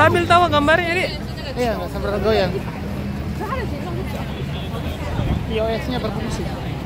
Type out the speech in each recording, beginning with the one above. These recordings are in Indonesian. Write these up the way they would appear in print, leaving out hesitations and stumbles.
Stabil tahu gambarnya, Dik. Iya, nggak sampai goyang. iOS-nya berfungsi.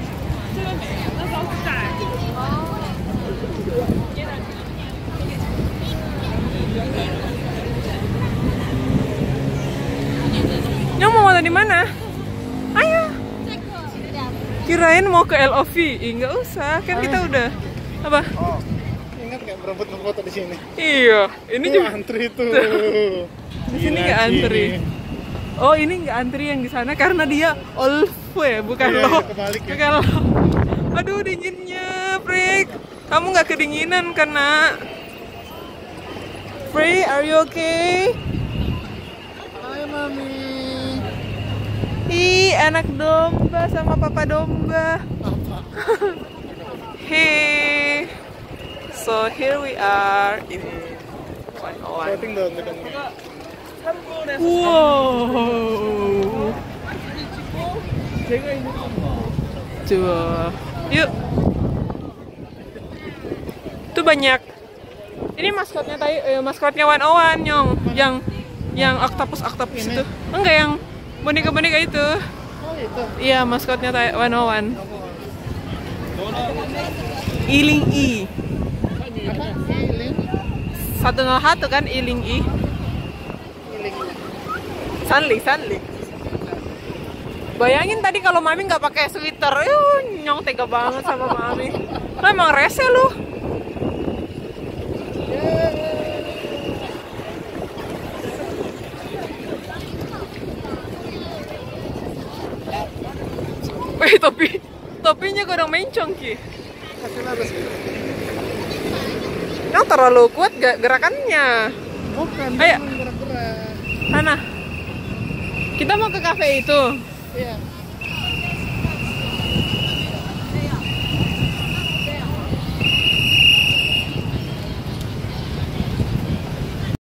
Nyong mau foto di mana? Ayo. Kirain mau ke LOV. Nggak usah, kan kita udah apa? Oh, ingat nggak berebut foto di sini? Iya, ini juga antri tuh. di sini nggak antri. Oh, ini nggak antri yang di sana karena dia Olvo ya, bukan Iya, lo. iya, kebalik ya. Bukan lo. Aduh, dinginnya, Freak. Kamu nggak kedinginan karena Free, are you okay? Hai mami. Ih, anak domba sama papa domba. Hey, so here we are in 101. Voting dong, dong. Wow. Coba. Yuk. Tuh banyak. Ini maskotnya tadi, maskotnya 101 Nyong, yang octopus itu. Enggak, yang boneka-boneka itu. Oh itu. Iya, maskotnya 101. Iling I. Apa? Healing. 101 kan Iling I. Healingnya. Sunlik. Bayangin tadi kalau mami nggak pakai sweater, Nyong tega banget sama mami. Lo emang rese lu. Wih, topinya kodong mencong Ki. Hasil harus. Nyong terlalu kuat gak gerakannya. Bukan. Ayo. Gerak-gerak. Sana. Kita mau ke kafe itu. Iya.